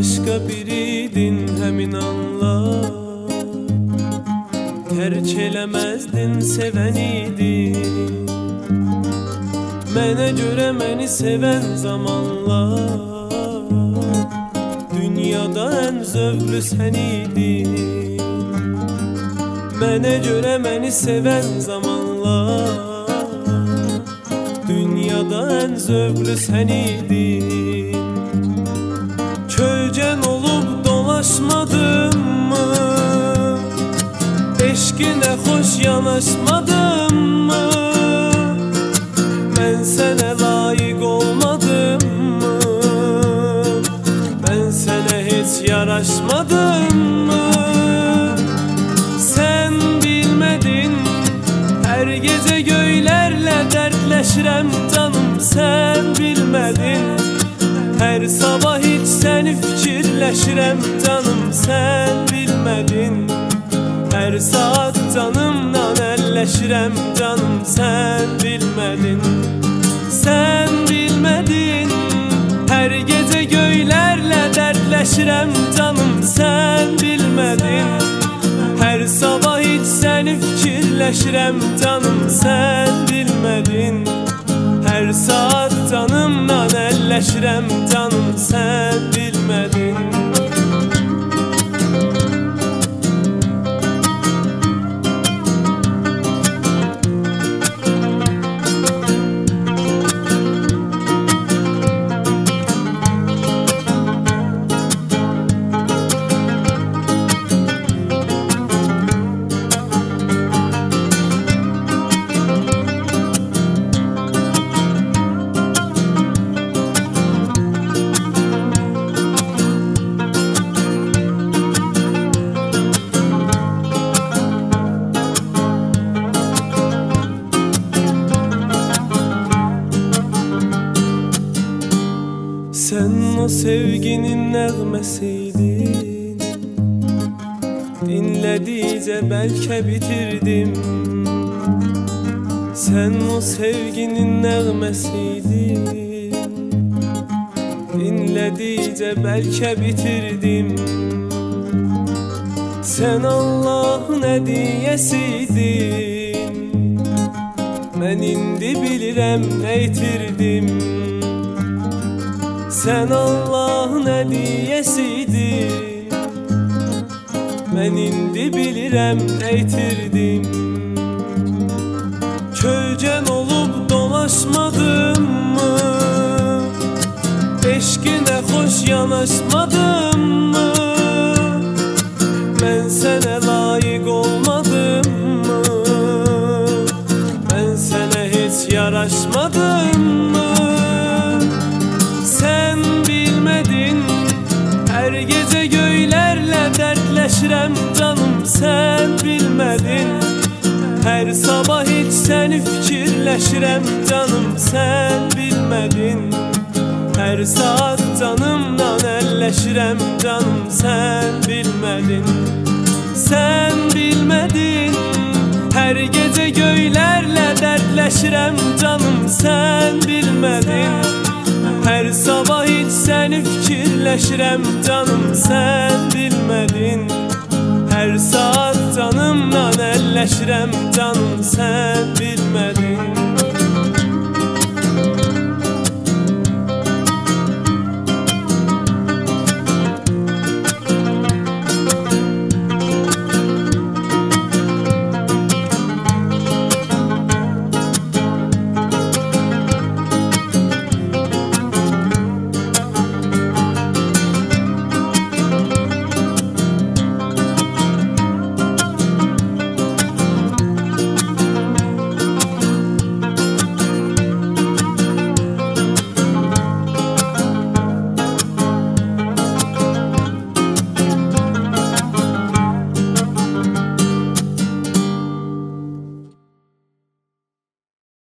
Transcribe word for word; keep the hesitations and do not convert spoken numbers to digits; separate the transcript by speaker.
Speaker 1: başqa biriydin həmin anlar, tərk eləməzdin sevən idin. Mənə görə məni sevən zamanlar, dünyada ən zövqlü sən idin. Mənə görə məni sevən zamanlar, dünyada ən zövqlü sən idin. Kölgən olub dolaşmadım mı? Eşqinə xoş yanaşmadım mı? Mən sənə layiq olmadım mı? Mən sənə heç yaraşmadım mı? Sən bilmədin, hər gecə göylərlə dərdləşirəm canım. Sən bilmədin, hər sabah heç səni fikirləşirəm canım. Sən bilmədin, hər saat canımla əlləşirəm canım. Sən bilmədin, sən bilmədin, hər gecə göylərlə dərdləşirəm canım. Sən bilmədin, hər sabah heç səni fikirləşirəm canım. Sən bilmədin, hər saat canımla əlləşirəm canım. Sən bilmədin. Sən o sevginin nəğməsiydin, dinlədikcə bəlkə bitirdim. Sən o sevginin nəğməsiydin, dinlədikcə bəlkə bitirdim. Sən Allahın hədiyəsiydin, mən indi bilirəm nə itirdim. Sən Allahın hədiyəsiydin, mən indi bilirəm nə itirdim. Kölgən olub dolaşmadım mı? Eşqinə xoş yanaşmadım mı? Mən sənə layiq olmadım mı? Mən sənə heç yaraşmadım mı? Sən bilmədin, hər gecə göylərlə dərdləşirəm canım. Sən bilmədin, hər sabah heç səni fikirləşirəm canım. Sən bilmədin, hər saat canımla əlləşirəm canım. Sən bilmədin, sən bilmədin, hər gecə göylərlə dərdləşirəm canım. Sən bilmədin, hər sabah heç səni fikirləşirəm canım. Sən bilmədin, hər saat canımla əlləşirəm canım. Sən bilmədin.